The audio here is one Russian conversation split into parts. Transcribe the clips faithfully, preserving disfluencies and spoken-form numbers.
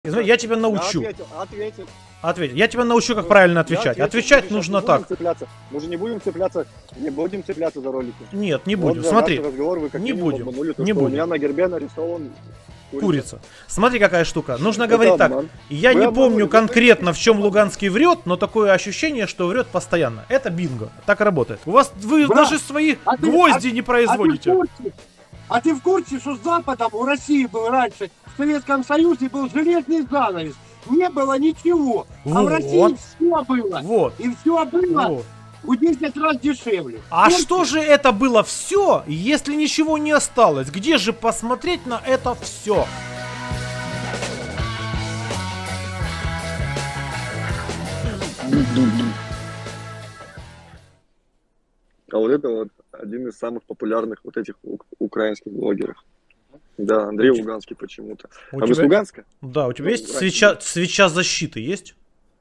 Я тебя научу. Я ответил, ответил. Ответь. Я тебя научу, как правильно отвечать. Ответил, Отвечать нужно так. Цепляться. Мы же не будем цепляться, не будем цепляться за ролики. Нет, не будем. Вот Смотри, разговор, вы не будем. Обманули, то, не будем. У меня на гербе нарисован курица. Курица. Смотри, какая штука. Нужно Это говорить обман. так. Я Вы не обманули, помню вы конкретно, в чем Луганский врет, но такое ощущение, что врет постоянно. Это бинго. Так и работает. У вас вы Брат, даже свои а ты- гвозди а- не производите. А ты, в курсе, а ты в курсе, что с Западом у России был раньше, в Советском Союзе был железный занавес, не было ничего, а в Вот. России все было, Вот. и все было Вот. в десять раз дешевле. А Помните? что же это было все, если ничего не осталось? Где же посмотреть на это все? А вот это вот один из самых популярных вот этих у- украинских блогеров. Да, Андрей Луганский почему-то. У А вы с тебя- Луганска? Да, у тебя Ну, есть раньше свеча, был. свеча защиты, есть?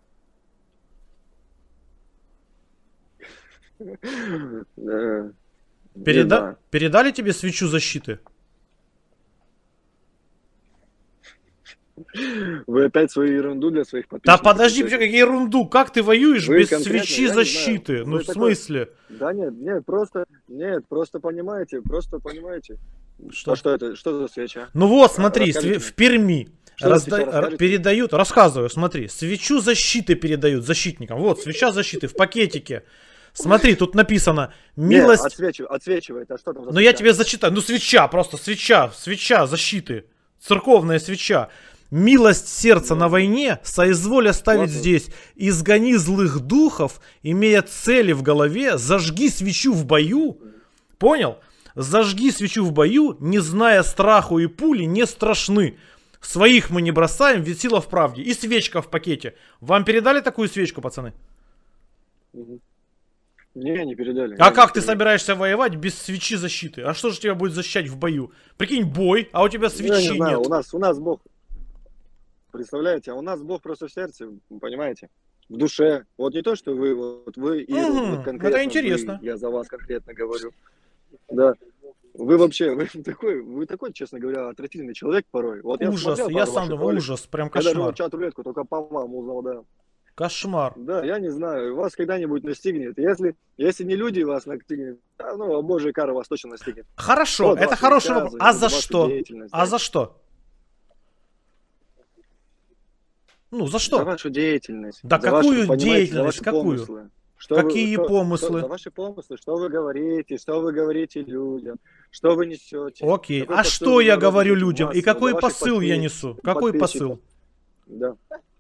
Э, не Переда- знаю. Передали тебе свечу защиты? Вы опять свою ерунду для своих Да подписчиков. подожди, пишете. какую ерунду, как ты воюешь Вы без конкретно, свечи я не защиты? знаю, Ну вы в такой- смысле? Да нет, нет, просто, нет, просто понимаете, просто понимаете. Что? А что это, что за свеча? Ну вот, смотри, Расскажите све- мне. в Перми Что за разда- свеча, расскажите? передают, рассказываю, смотри, свечу защиты передают защитникам. Вот, свеча защиты в пакетике. Смотри, тут написано «Милость». Не, отсвечивает, отсвечивает, а что там за Ну я свеча? тебе зачитаю. Ну свеча, просто свеча, свеча защиты. Церковная свеча. Милость сердца на войне соизволь оставить Ладно. здесь. Изгони злых духов, имея цели в голове, зажги свечу в бою. Понял? Зажги свечу в бою, не зная страху и пули не страшны. Своих мы не бросаем, ведь сила в правде. И свечка в пакете. Вам передали такую свечку, пацаны? Мгм. Не, не передали. А Я как не ты передал. собираешься воевать без свечи защиты? А что же тебя будет защищать в бою? Прикинь, бой, а у тебя Я свечи не знаю, нет. у нас, у нас Бог, представляете, а у нас Бог просто в сердце, понимаете, в душе. Вот не то, что вы, вот вы и Мгм, вот конкретно это интересно. вы, я за вас конкретно говорю. Да. Вы вообще, вы такой, вы такой, честно говоря, отвратительный человек порой. Вот Ужас, смотрел я пару сам ваших думаю, роликов. ужас, прям Я даже кошмар. вот чат-рулетку только по вам узнал, да. Кошмар. Да, я не знаю, вас когда-нибудь настигнет. Если, если не люди вас настигнет, да, ну, божья кара вас точно настигнет. Хорошо, Вот это ваши хороший вопрос. высказывания, А за вашу что? деятельность, А да. за что? Ну, за За что? вашу деятельность. Да за какую вашу, понимаете, за деятельность? ваши Какую? помыслы. Что Какие вы, что- помыслы? что- за ваши помыслы, что вы говорите, что вы говорите людям, что вы несете. Окей, Какой а посыл что вы я народу говорю даете людям? И массово, какой за ваших посыл я подпис- несу? Какой подписчиков? посыл? Да.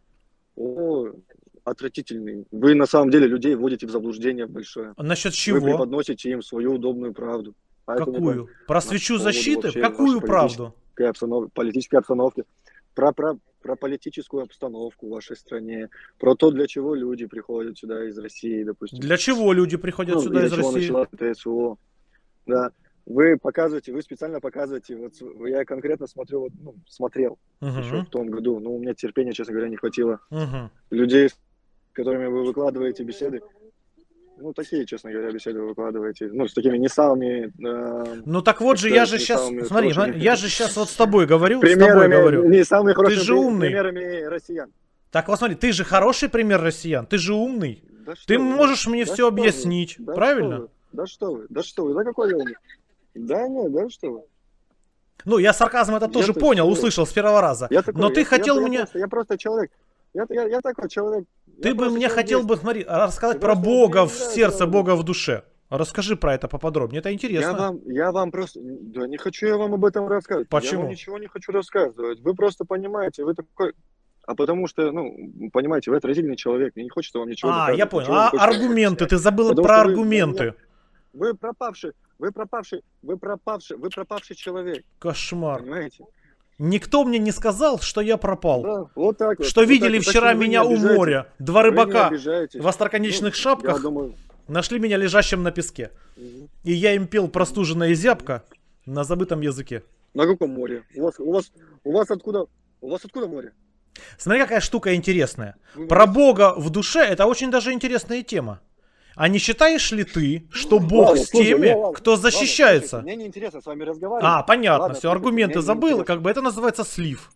О, отвратительный. Вы на самом деле людей вводите в заблуждение большое. Насчет Вы чего? преподносите им свою удобную правду. Поэтому Какую? по- Про по свечу поводу защиты? вообще Какую вашей правду? политической обстанов- политической обстановки, про, про, про политическую обстановку в вашей стране, про то, для чего люди приходят сюда из России, допустим. Для чего люди приходят Ну, сюда из-за из чего России? началась эта СВО. Да. Вы показываете, вы специально показываете, вот с- я конкретно смотрю, вот, ну, смотрел еще Угу, в том году, но у меня терпения, честно говоря, не хватило. угу. Людей, с которыми вы выкладываете беседы, ну, такие, честно говоря, беседы вы выкладываете, ну, с такими не самыми... э, Ну так вот так же, я сказать, же не сейчас, самыми смотри, хорошими. смотри, я же сейчас вот с тобой говорю, с тобой примерами, говорю. не самыми хорошими же при- умный. примерами россиян. Так вот смотри, ты же хороший пример россиян, ты же умный. Да что Ты вы, можешь мне да все что вы, объяснить, да правильно? что вы, Да что вы, да что вы, да какой я умный? Да нет, да что вы. Ну, я сарказм это тоже Я-то понял, что? услышал с первого раза. Я такой, Но ты я- хотел я, я мне... просто, я просто человек. Я, я, я такой человек. Ты я бы просто мне человек хотел действия. бы, смотри, рассказать Я про просто Бога в переезжаю, сердце, да. Бога в душе. Расскажи про это поподробнее, это Я интересно. вам, я вам просто, да не хочу я вам об этом рассказывать. Я Почему? вам ничего не хочу рассказывать. Вы просто понимаете, вы такой... А потому что, ну, понимаете, вы отвратительный человек. Мне не хочется вам ничего А, доказывать, я понял. ничего не А хочется вам аргументы, объяснять. ты забыл Потому про что вы- аргументы. Вы пропавший, вы пропавший, вы пропавший, вы пропавший человек. Кошмар. Понимаете? Никто мне не сказал, что я пропал. Да, вот так вот. Что вот видели так вот. вчера Так что вы не меня у обижайтесь. моря. Два Вы не рыбака обижайтесь. в остроконечных Ну, шапках Я думаю... нашли меня лежащим на песке. мгм. И я им пел простуженная зябка на забытом языке. На каком море? У вас, у вас, у вас откуда, у вас откуда море? Смотри, какая штука интересная. Вы- Про Бога в душе это очень даже интересная тема. А не считаешь ли ты, что Бог Ладно, с слушай, теми, ну, ладно, кто ладно, защищается? слушайте, мне неинтересно с вами разговаривать. А, понятно, Ладно, все, слушайте, аргументы мне забыл, неинтересно. как бы это называется слив.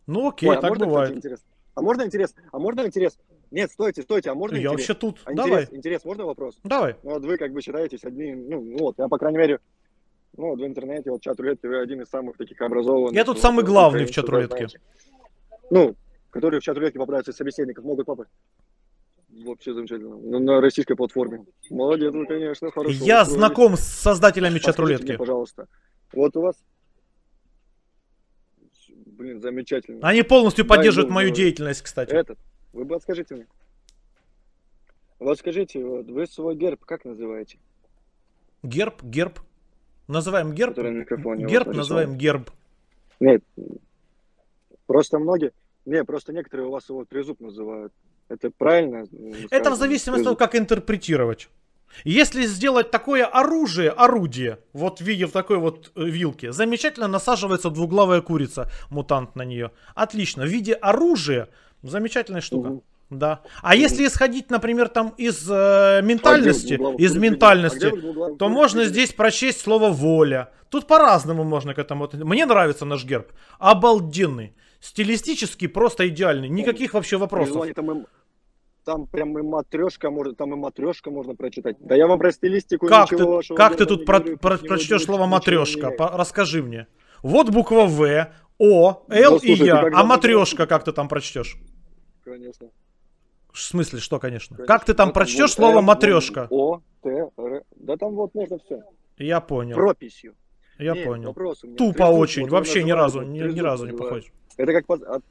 Ну окей, Ой, а так можно, бывает. кстати, интерес? А можно интерес? А можно интерес? Нет, стойте, стойте, а можно Я интерес? вообще тут. А Давай. интерес, интерес, можно вопрос? Давай. Ну, вот вы как бы считаетесь одним, ну, ну вот, я, по крайней мере, ну, вот в интернете, вот чат рулетки, вы один из самых таких образованных. Я тут вот, самый вот, главный в украинцев, чат да, рулетке. знаете. Ну, которые в чат рулетке попадаются из собеседников, могут попасть. Вообще замечательно. Ну, на российской платформе. Молодец, вы, конечно, хорошо. Я устроились. знаком с создателями чат Подскажите рулетки. мне, пожалуйста, вот у вас... Блин, замечательно. Они полностью Дай поддерживают бог мою здоровья. деятельность, кстати. Этот, вы бы подскажите мне. Вот скажите, вот вы свой герб как называете? Герб, герб. Называем герб. Который на микрофоне у вас Герб нарисован. называем герб. Нет, просто многие... Не, просто некоторые у вас его трезуб называют. Это правильно? Это в зависимости от того, как интерпретировать. Если сделать такое оружие, орудие, вот в виде в такой вот э, вилки, замечательно насаживается двуглавая курица, мутант на нее. Отлично. В виде оружия замечательная штука. Угу. Да. А если исходить, например, там из э, ментальности, А где из вы ментальности, а где вы двуглавую то курицу можно видели? здесь прочесть слово воля. Тут по-разному можно к этому. Мне нравится наш герб. Обалденный. Стилистически просто идеальный. Никаких вообще вопросов. Название Там, им- там прям и матрешка может, там и матрешка можно прочитать. Да я вам про стилистику Как ничего ты, вашего как ты герба тут не про- говорю, про- не буду прочтешь говорить, слово ничего не матрешка? имею. По- Расскажи мне. Вот буква В, О, Л Ну, и слушайте, Я. когда А мы матрешка как ты там прочтешь? Конечно. В смысле, что, конечно? конечно. Как ты там Да прочтешь вот слово М, матрешка? О, Т, Р. Да там вот можно все. Я понял. Прописью. Я Нет, понял. вопрос у меня. Тупо Трезуб, очень. вот вы Вообще ни называете, разу, вот ни, ни трезуб разу не называют. похож. Это как... под- от-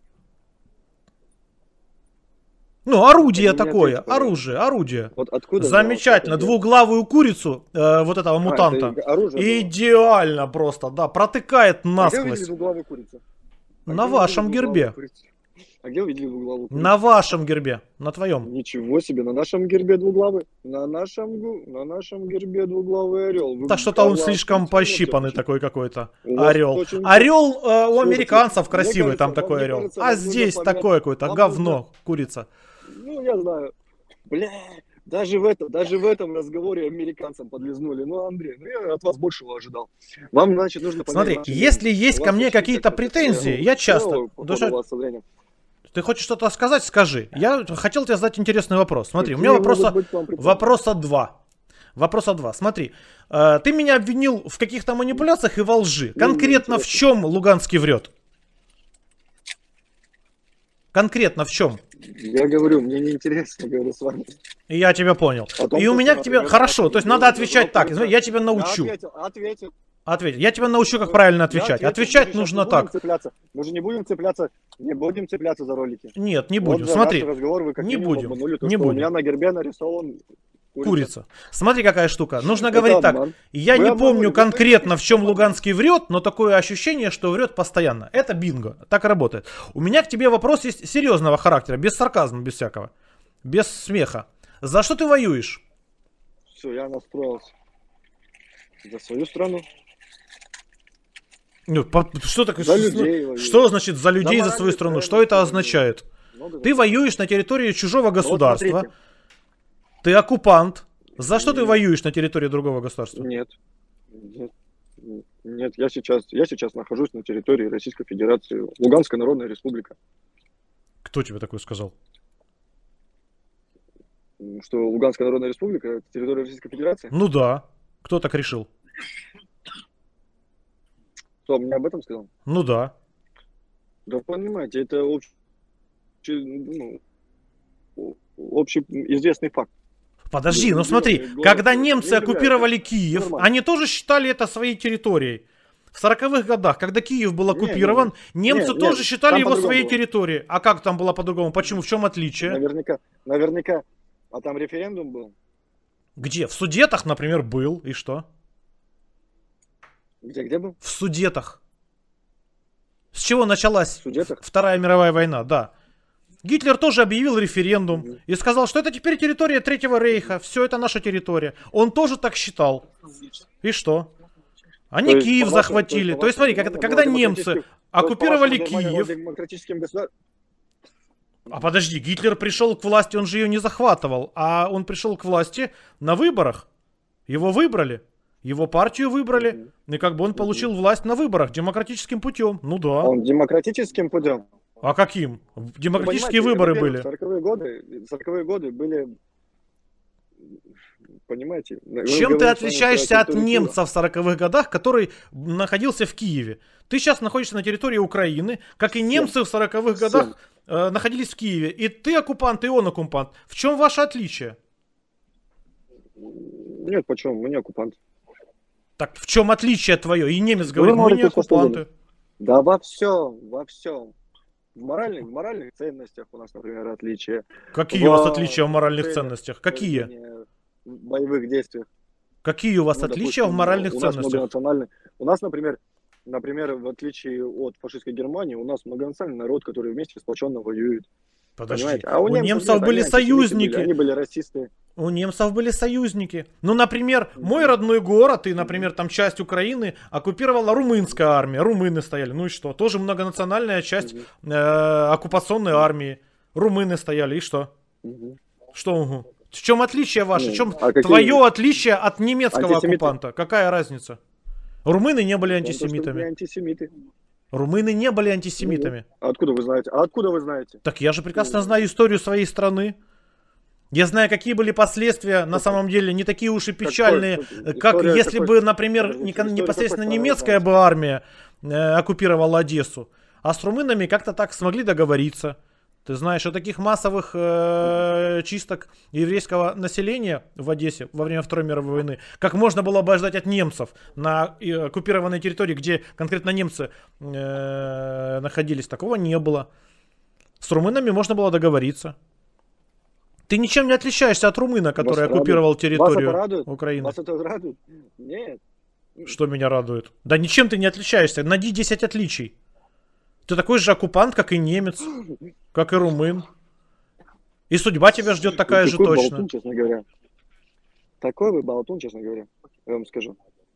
Ну, орудие Вы мне такое. ответьте, пожалуйста. Оружие, орудие. Вот откуда Замечательно. взялось это Двуглавую курицу, э, вот этого дело? мутанта. А, это оружие было. Идеально просто, да. Протыкает А где вы видели насквозь. двуглавую курицу? А На где вы вашем видели двуглавую гербе. курицу? А где вы видели двуглавую курицу? На вашем гербе. На твоем. Ничего себе, на нашем гербе двуглавый. На нашем, гу- на нашем гербе двуглавый орел. Вы Да что-то он голова слишком открутите, пощипанный вообще. такой какой-то. У вас Орел. очень- Орел э, у Слушайте, американцев мне красивый, кажется, там вам- такой мне орел. кажется, А вам нужно здесь поменять- такое какое-то вам говно, курица. Ну, я знаю. Бля, даже в этом, даже в этом разговоре американцам подлизнули. Ну, Андрей, ну я от вас большего ожидал. Вам, значит, нужно поменять Смотри, наше если мнение. есть У ко вас мне очень какие-то как-то претензии, такое, я ну, часто... клёво, походу, Душа- у вас со временем. Ты хочешь что-то сказать? Скажи. Я хотел тебе задать интересный вопрос. Смотри, у Какие меня могут вопроса, быть к вам претензии? вопроса два. Вопроса два. Смотри, э, ты меня обвинил в каких-то манипуляциях и во лжи. Ну, Конкретно в интересно. чем Луганский врет? Конкретно в чем? Я говорю, мне неинтересно, говорю с вами. И я тебя понял. О том, И у что, меня к тебе... например, Хорошо, там то есть было- надо отвечать было так. просто- Я тебя Я научу. ответил, ответил. Ответь. Я тебя научу, как правильно Я отвечать. ответил. Отвечать Мы же нужно щас не будем так. цепляться. Мы же не будем цепляться, не будем цепляться за ролики. Нет, не Вот будем. за Смотри. наш разговор вы как не минимум будем, обманули то, не что будем. У меня на гербе нарисован курица. Курица. Смотри, какая штука. Нужно Это говорить так. обман. Я Вы не обманули, помню вы конкретно, в говорите, чем что Луганский врет, но такое ощущение, что врет постоянно. Это бинго. Так и работает. У меня к тебе вопрос есть серьезного характера, без сарказма, без всякого. Без смеха. За что ты воюешь? Все, я настроился. За свою страну. Ну, по- Что такое? За что- людей воюю. Что значит за людей, за моральной свою страну? ценности Что это воюю. означает? Много Ты воюешь на территории чужого Ну, вот государства. смотрите. Ты оккупант. За что ты Нет. воюешь на территории другого государства? Нет. Нет. Нет, я сейчас, я сейчас нахожусь на территории Российской Федерации, Луганская Народная Республика. Кто тебе такое сказал? Что Луганская Народная Республика — это территория Российской Федерации? Ну да. Кто так решил? Кто мне об этом сказал? Ну да. Да понимаете, это общий, ну, общеизвестный факт. Подожди, ну Ну, смотри, главное, когда главное, немцы не оккупировали является. Киев, Нормально. они тоже считали это своей территорией. В сороковых годах, когда Киев был Не, оккупирован, немцы не, тоже не, считали там его по-другому своей было. территорией. А как там было по-другому? Почему? В чем отличие? Наверняка, наверняка. А там референдум был? Где? В Судетах, например, был. И что? Где, где был? В Судетах. С чего началась В Судетах? Вторая мировая война? Да. Гитлер тоже объявил референдум Мгм. и сказал, что это теперь территория Третьего Рейха, все это наша территория. Он тоже так считал. И что? Они То есть, Киев по вашему- захватили. по То есть смотри, вашему, как- ну, когда ну, немцы демократическим- оккупировали то есть, по вашему Киев... демократическим государствам. А подожди, Гитлер пришел к власти, он же ее не захватывал, а он пришел к власти на выборах. Его выбрали. Его партию выбрали, и как бы он получил власть на выборах демократическим путем. Ну да. Он демократическим путем. А каким? Демократические выборы были. сороковые годы, сороковые годы были, понимаете... Чем ты отличаешься от немца в сороковых годах, который находился в Киеве? Ты сейчас находишься на территории Украины, как и немцы в сороковых годах э, находились в Киеве. И ты оккупант, и он оккупант. В чем ваше отличие? Нет, почему? Мы не оккупанты. Так в чем отличие твое? И немец говорит, мы не оккупанты. Да во всем, во всем. В моральных, в моральных ценностях у нас, например, отличия. Какие у вас отличия в моральных ценностях? Какие? В боевых действиях. Какие у вас ну, отличия допустим, в моральных у ценностях? Нас у нас, например, например, в отличие от фашистской Германии, у нас многонациональный народ, который вместе сплоченно воюет. Подожди, а у, у немцев, немцев нет, были они союзники. Были, они были расисты. У немцев были союзники. Ну, например, мой родной город и, например, там часть Украины оккупировала румынская армия. Румыны стояли. Ну и что? Тоже многонациональная часть э, оккупационной армии. Румыны стояли. И что? Что? Угу. В чем отличие ваше? В чем а твое какие... отличие от немецкого антисемиты? Оккупанта? Какая разница? Румыны не были антисемитами. Антисемиты. Румыны не были антисемитами. А откуда вы знаете? А откуда вы знаете? Так я же прекрасно знаю историю своей страны. Я знаю, какие были последствия, на самом деле, не такие уж и печальные, какой, как история, если какой, бы, например, не, непосредственно немецкая бы армия э, оккупировала Одессу, а с румынами как-то так смогли договориться. Ты знаешь, о таких массовых э, чисток еврейского населения в Одессе во время Второй мировой войны, как можно было бы ожидать от немцев на э, оккупированной территории, где конкретно немцы э, находились, такого не было. С румынами можно было договориться. Ты ничем не отличаешься от румына, который вас оккупировал радует? территорию вас это Украины. Вас это радует? Нет. Что меня радует? Да ничем ты не отличаешься. Найди десять отличий. Ты такой же оккупант, как и немец, как и румын. И судьба тебя ждет такая же точно. Болтун, честно говоря. Такой вы болтун, честно говоря. Я вам скажу.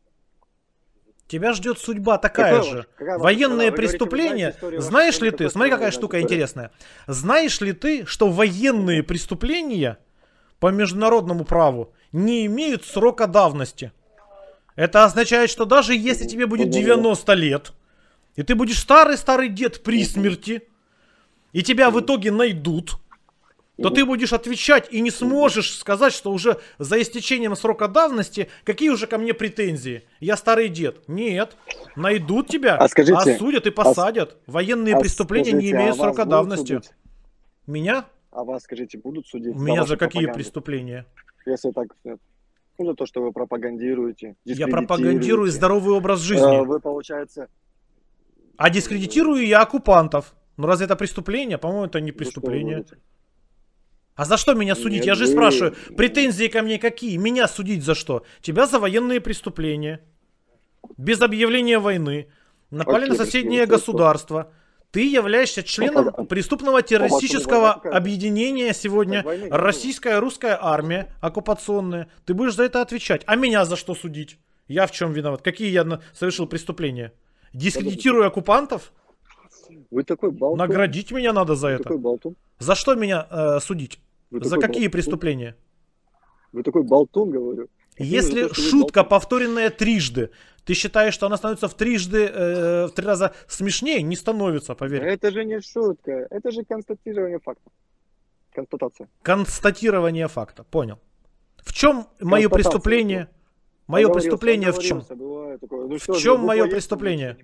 Тебя ждет судьба такая какая же. Какая Военные вы преступления. Говорите, знаешь ли ты, смотри, какая штука история. интересная. Знаешь ли ты, что военные преступления по международному праву не имеют срока давности? Это означает, что даже если тебе будет девяносто лет, и ты будешь старый-старый дед при смерти, и тебя в итоге найдут, то ты будешь отвечать и не сможешь сказать, что уже за истечением срока давности, какие уже ко мне претензии. Я старый дед. Нет. Найдут тебя, а скажите, осудят и посадят. А, Военные а преступления скажите, не имеют а срока давности. Судить? Меня? А вас, скажите, будут судить? Меня за, за какие пропаганду? преступления? Если так, ну, за то, что вы пропагандируете. Я пропагандирую здоровый образ жизни. Вы, получается... А дискредитирую я оккупантов. Ну разве это преступление? По-моему, это не преступление. А за что меня судить? Нет, Я же вы... спрашиваю, претензии ко мне какие? Меня судить за что? Тебя за военные преступления. Без объявления войны. Напали Окей, на соседнее государство. Ты являешься членом ну, преступного террористического объединения сегодня. Российская русская армия оккупационная. Ты будешь за это отвечать. А меня за что судить? Я в чем виноват? Какие я совершил преступления? Дискредитирую оккупантов? Вы такой болтун. Наградить меня надо за Вы это. Такой болтун. За что меня э, судить? Вы За какие болтун. преступления? Вы такой болтун, говорю. Если то, шутка, повторенная трижды, ты считаешь, что она становится в трижды, э, в три раза смешнее? Не становится, поверь. Это же не шутка, это же констатирование факта. Констатация. Констатирование факта, понял. В чем мое преступление? Мое преступление в чем? Ну, в чем мое преступление?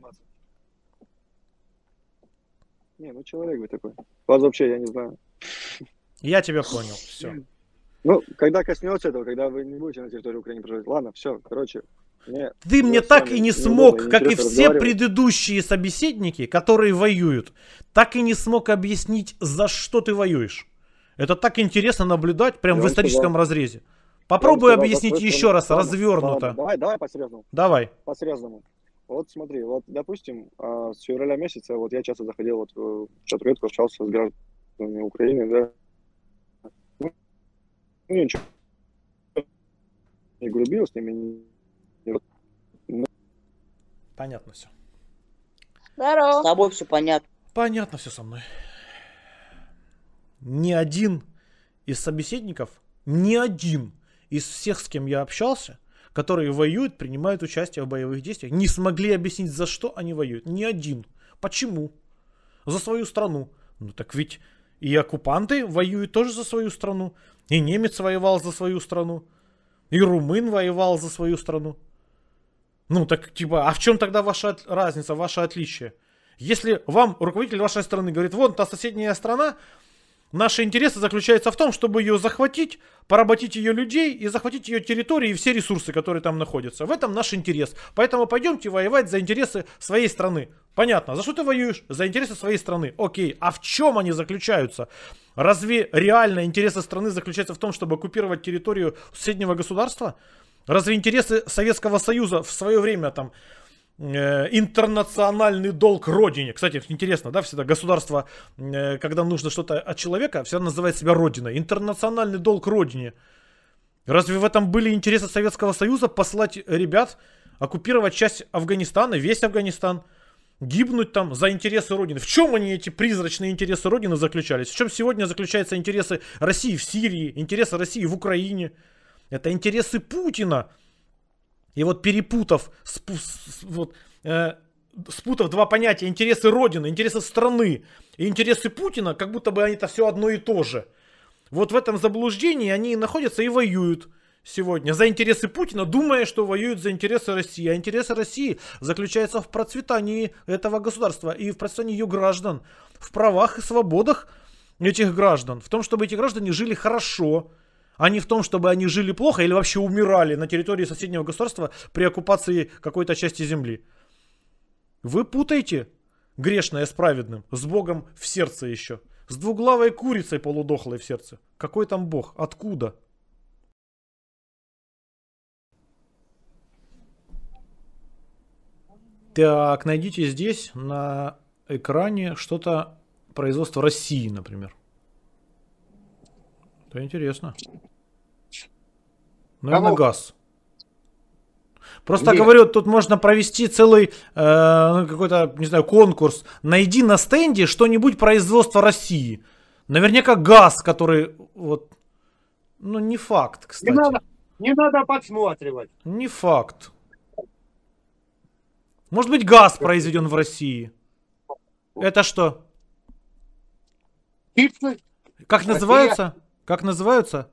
Не, ну человек вы такой. Вас вообще я не знаю. Я тебя понял, все. Ну, когда коснется этого, когда вы не будете на территории Украины проживать. Ладно, все, короче. Мне, Ты мне так и не смог, как и все предыдущие собеседники, которые воюют, так и не смог объяснить, за что ты воюешь. Это так интересно наблюдать, прям я в историческом сказал. разрезе. Попробуй сказал, объяснить еще раз, ладно, развернуто. Ладно, давай, давай по-серьезному. Давай. По-серьезному. Вот смотри, вот допустим, с февраля месяца, вот я часто заходил вот в чат-рулетку, общался с гражданами Украины, да. Ну, ничего. Не грубил с ними. Не... Понятно все. Здорово. С тобой все понятно. Понятно все со мной. Ни один из собеседников, ни один из всех, с кем я общался, которые воюют, принимают участие в боевых действиях, не смогли объяснить, за что они воюют. Ни один. Почему? За свою страну. Ну так ведь и оккупанты воюют тоже за свою страну. И немец воевал за свою страну. И румын воевал за свою страну. Ну так типа, а в чем тогда ваша разница, ваше отличие? Если вам руководитель вашей страны говорит, вон та соседняя страна, наши интересы заключаются в том, чтобы ее захватить, поработить ее людей и захватить ее территории и все ресурсы, которые там находятся. В этом наш интерес. Поэтому пойдемте воевать за интересы своей страны. Понятно. За что ты воюешь? За интересы своей страны. Окей. А в чем они заключаются? Разве реально интересы страны заключаются в том, чтобы оккупировать территорию соседнего государства? Разве интересы Советского Союза в свое время там э, интернациональный долг родине? Кстати, интересно, да, всегда государство, э, когда нужно что-то от человека, всегда называет себя родиной. Интернациональный долг родине. Разве в этом были интересы Советского Союза послать ребят, оккупировать часть Афганистана, весь Афганистан, гибнуть там за интересы родины? В чем они, эти призрачные интересы родины, заключались? В чем сегодня заключаются интересы России в Сирии, интересы России в Украине? Это интересы Путина. И вот перепутав, спу, с, вот, э, спутав два понятия, интересы Родины, интересы страны и интересы Путина, как будто бы это все одно и то же. Вот в этом заблуждении они находятся и воюют сегодня за интересы Путина, думая, что воюют за интересы России. А интересы России заключаются в процветании этого государства и в процветании ее граждан, в правах и свободах этих граждан, в том, чтобы эти граждане жили хорошо, а не в том, чтобы они жили плохо или вообще умирали на территории соседнего государства при оккупации какой-то части земли. Вы путаете грешное с праведным, с Богом в сердце еще, с двуглавой курицей полудохлой в сердце. Какой там Бог? Откуда? Так, найдите здесь на экране что-то производства России, например. Это интересно. Наверное, Кого? Газ. Просто Нет. говорю, тут можно провести целый э, какой-то, не знаю, конкурс. Найди на стенде что-нибудь производства России. Наверняка газ, который вот, ну не факт, кстати. Не надо, не надо подсматривать. Не факт. Может быть, газ произведен в России. Это что? Чипсы. Как называются? Как называются?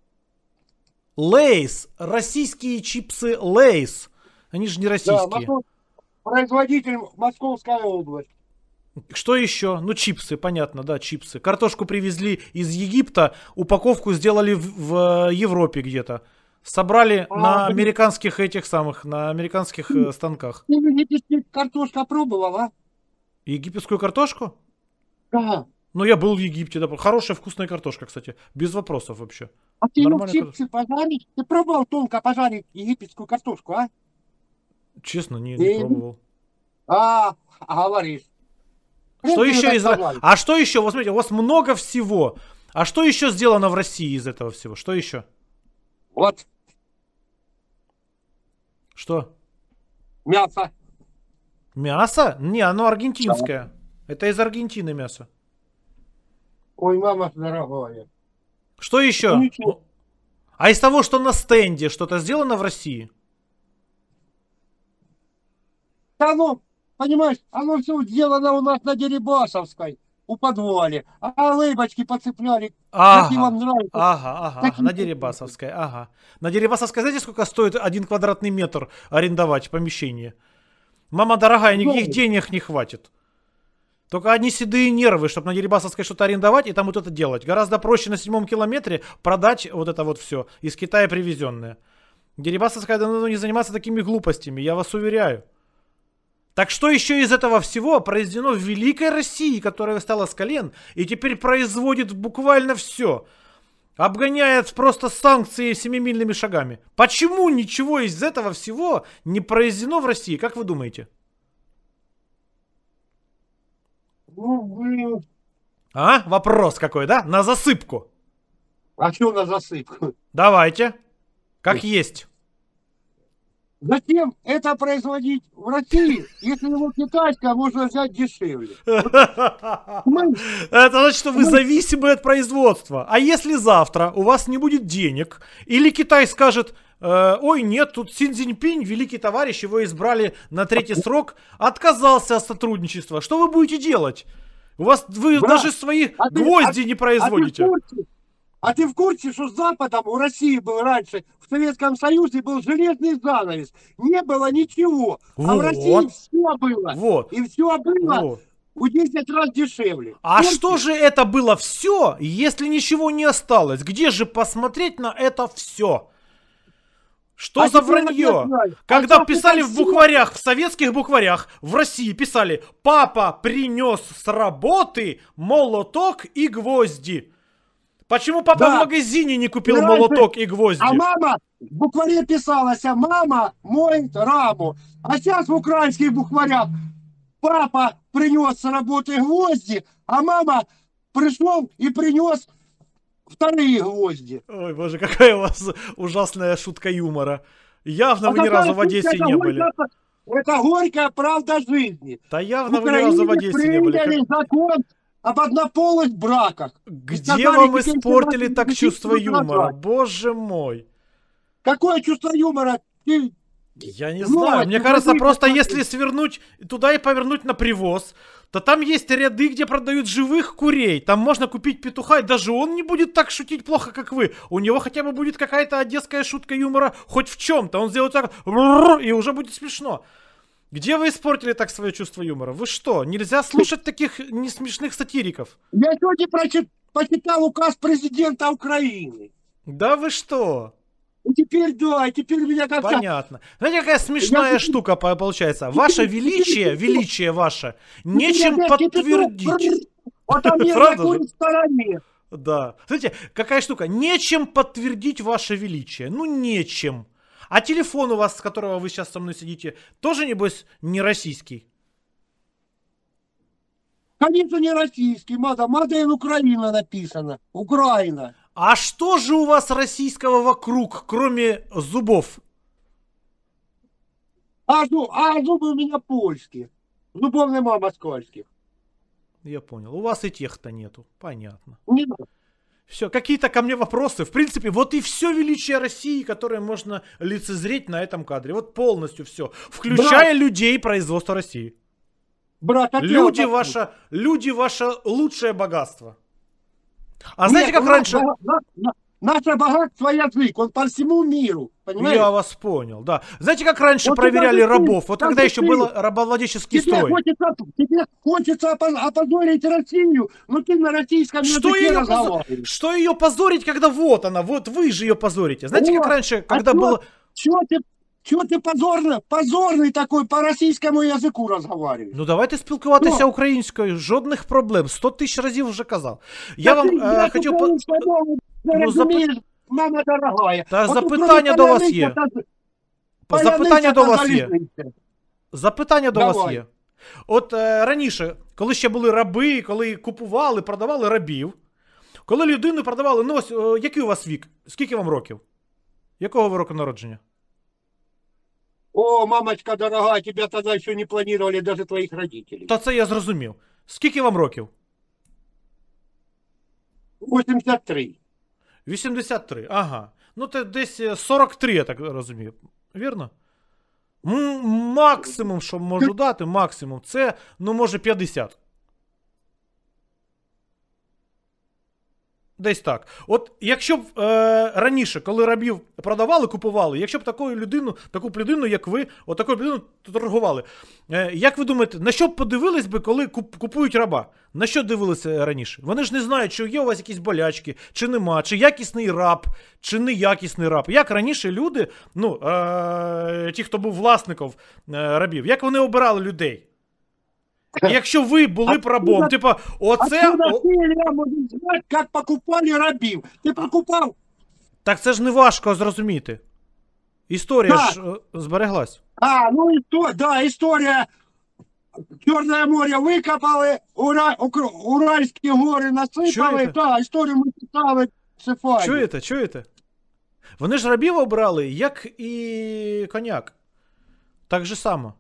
Лейс. Российские чипсы Лейс. Они же не российские. Да, производитель Московская область. Что еще? Ну, чипсы, понятно, да, чипсы. Картошку привезли из Египта, упаковку сделали в, в Европе где-то. Собрали а, на блин. американских этих самых, на американских э, станках. Ты египетскую картошку пробовал, а? Египетскую картошку? Да. Ну, я был в Египте, да. Хорошая вкусная картошка, кстати. Без вопросов вообще. А ты любишь чипсы пожарить? Ты пробовал тонко пожарить египетскую картошку, а? Честно, не, не И... пробовал. А, а говоришь. Что еще из... А что еще? Вот смотрите, у вас много всего. А что еще сделано в России из этого всего? Что еще? Вот. Что? Мясо. Мясо? Не, оно аргентинское. Да. Это из Аргентины мясо. Ой, мама дорогая. Что еще? Ну, а из того, что на стенде, что-то сделано в России? Да ну, понимаешь, оно все сделано у нас на Дерибасовской, у подвале. А рыбочки подцепляли. Ага, ага, ага, ага, на Дерибасовской, ага. На Дерибасовской, знаете, сколько стоит один квадратный метр арендовать помещение? Мама дорогая, никаких да. денег не хватит. Только одни седые нервы, чтобы на Дерибасовской что-то арендовать и там вот это делать. Гораздо проще на седьмом километре продать вот это вот все из Китая привезенное. Дерибасовская давно не заниматься такими глупостями, я вас уверяю. Так что еще из этого всего произведено в великой России, которая встала с колен и теперь производит буквально все. Обгоняет просто санкции семимильными шагами. Почему ничего из этого всего не произведено в России, как вы думаете? А? Вопрос какой, да? На засыпку. А что на засыпку? Давайте. Как есть. Зачем это производить в России, если его китайское можно взять дешевле? Мы... Это значит, что вы зависимы от производства. А если завтра у вас не будет денег, или Китай скажет, э, ой, нет, тут Си Цзиньпинь, великий товарищ, его избрали на третий срок, отказался от сотрудничества, что вы будете делать? У вас, вы Брат, даже свои а ты, гвозди а, не производите. А ты, в курсе, а ты в курсе, что с Западом у России был раньше, в Советском Союзе был железный занавес, не было ничего, Вот. а в России все было, Вот. и все было Вот. в десять раз дешевле. А Помните? что же это было все, если ничего не осталось? Где же посмотреть на это все? Что А за теперь вранье? вот я знаю. Когда А писали это в всё- букварях, в советских букварях, в России писали: папа принес с работы молоток и гвозди. Почему папа Да. в магазине не купил Раньше- молоток и гвозди? А мама, в букваре писалось, а мама моет раму. А сейчас в украинских букварях папа принес с работы гвозди, а мама пришел и принес вторые гвозди. Ой, боже, какая у вас ужасная шутка юмора. Явно А вы ни какая разу в Одессе шутка? не Это были. горькая- Это горькая правда жизни. Да В явно вы ни разу в Украине Одессе не были. приняли Как- закон об однополых браках. Где Сказали, вам теперь испортили семнадцать так тысяч чувство юмора? назад. Боже мой. Какое чувство юмора? Ты... Я не Ну, знаю. Мне ну, кажется, вы просто посмотрите. если свернуть туда и повернуть на привоз, то там есть ряды, где продают живых курей. Там можно купить петуха, и даже он не будет так шутить плохо, как вы. У него хотя бы будет какая-то одесская шутка юмора хоть в чем-то. Он сделает так, и уже будет смешно. Где вы испортили так свое чувство юмора? Вы что, нельзя слушать таких несмешных сатириков? Я сегодня прочит... почитал указ президента Украины. Да вы что? И теперь, да, и теперь меня как-то... Понятно. Знаете, какая смешная Я- штука по- получается? Ваше величие, величие ваше, нечем Я опять кипяток, подтвердить. Вот там я Правда на какой же? стороне. Да. Знаете, какая штука? Нечем подтвердить ваше величие. Ну, нечем. А телефон у вас, с которого вы сейчас со мной сидите, тоже, небось, не российский? Конечно, не российский, мада, мада Украина написано. Украина. А что же у вас российского вокруг, кроме зубов? А, зу- а зубы у меня польские. Зубов нема москальских. Я понял. У вас и тех-то нету. Понятно. Не надо. Все, какие-то ко мне вопросы. В принципе, вот и все величие России, которое можно лицезреть на этом кадре. Вот полностью все. Включая людей производства России. Брат, а ты Люди вот ваше, люди ваше лучшее богатство. А Нет, знаете, как у нас раньше... бога- на- на- Наше богатство язык, он по всему миру. Понимаешь? Я вас понял, да. Знаете, как раньше Вот проверяли это ты, рабов? Вот там когда ты еще ты. был рабовладельческий Тебе строй. хочется, тебе хочется опо- опозорить Россию, но ты на российском Что языке ее, позо- разговариваешь. что ее позорить, когда вот она, вот вы же ее позорите. Знаете, как Вот. раньше, когда а чё- было... Чего ты, чё ты позорно, позорный такой по российскому языку разговариваешь? Ну давайте спілкуватися Що? українською, жодних проблем. Сто тисяч разів вже казав. Я Да вам ты, е, блядь, хотів... по- украинскую мову не Ну, разумеешь, мама дорогая. Та Вот тут запитання кроме до вас паляниці є. та- Запитання паляниця до та вас є. залізниця. Запитання до вас Давай. є. От е, раніше, коли ще були раби, коли купували, продавали рабів, коли людину продавали, ну ось, е, який у вас вік? Скільки вам років? Якого ви року народження? О, мамочка дорогая, тебя тогда еще не планировали даже твоих родителей. Та це я зрозумів. Скільки вам років? восемьдесят три. вісімдесят три. Ага. Ну це десь е, сорок три, я так розумію. Вірно? М- максимум, що можу дати, максимум, це, ну, може, п'ятдесят. Десь так. От якщо б е, раніше, коли рабів продавали, купували, якщо б таку людину, таку б людину, як ви, от таку людину торгували, е, як ви думаєте, на що б подивились би, коли куп, купують раба? На що дивилися раніше? Вони ж не знають, чи є у вас якісь болячки, чи нема, чи якісний раб, чи неякісний раб. Як раніше люди, ну, е, ті, хто був власником е, рабів, як вони обирали людей? І якщо ви були б рабом, типа, оце... Откуда о- ты, Илья, можешь знать, как покупали рабів? Ты покупал? Так це ж не важко зрозуміти. Історія Так. ж е, збереглась. А, ну и то, да, история. Черное море выкопали, Ура... Укра- Уральские горы насыпали. Чуєте? Да, историю мы читали в Сефаді. Чуєте, чуєте? Вони ж рабів обрали, як і коняк. Так же само.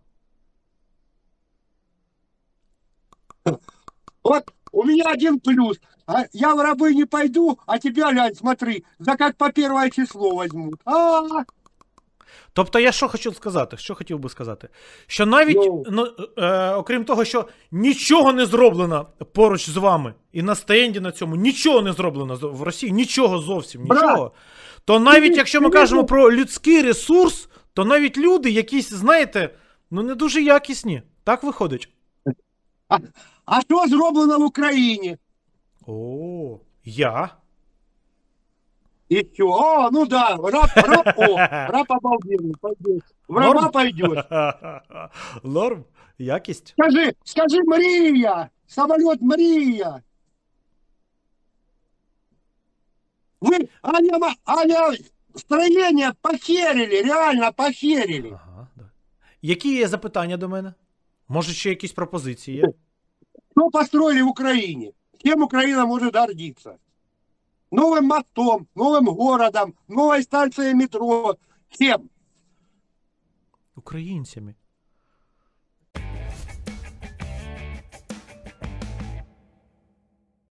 Вот у меня один плюс. А я в рабы не пойду, а тебя, глянь, смотри, за как по первое число возьмут. А, Тобто я що хочу сказати, що хотів би сказати? Що навіть, Ну. ну, е, окрім того, що нічого не зроблено поруч з вами, і на стенді на цьому, нічого не зроблено з- в Росії, нічого зовсім, Брат, нічого. То навіть ти- якщо ми ти кажемо не- про людський ресурс, то навіть люди якісь, знаєте, ну не дуже якісні. Так виходить? а, а що зроблено в Україні? О, я? И все. О, ну да, раб, раб, о, раб обалденный, пойдешь. В раба Норм? пойдешь. Норм? Якість? Скажи, скажи, Мария, самолет Мария. Вы, Аня, Ма- Аня, строение похерили, реально похерили. Ага, да. Які є запитання до мене? Може, ще якісь пропозиції є? Что построили в Украине? Чем Украина может гордиться? Новым мостом, новым городом, новой станцией метро. Чем? Українцями.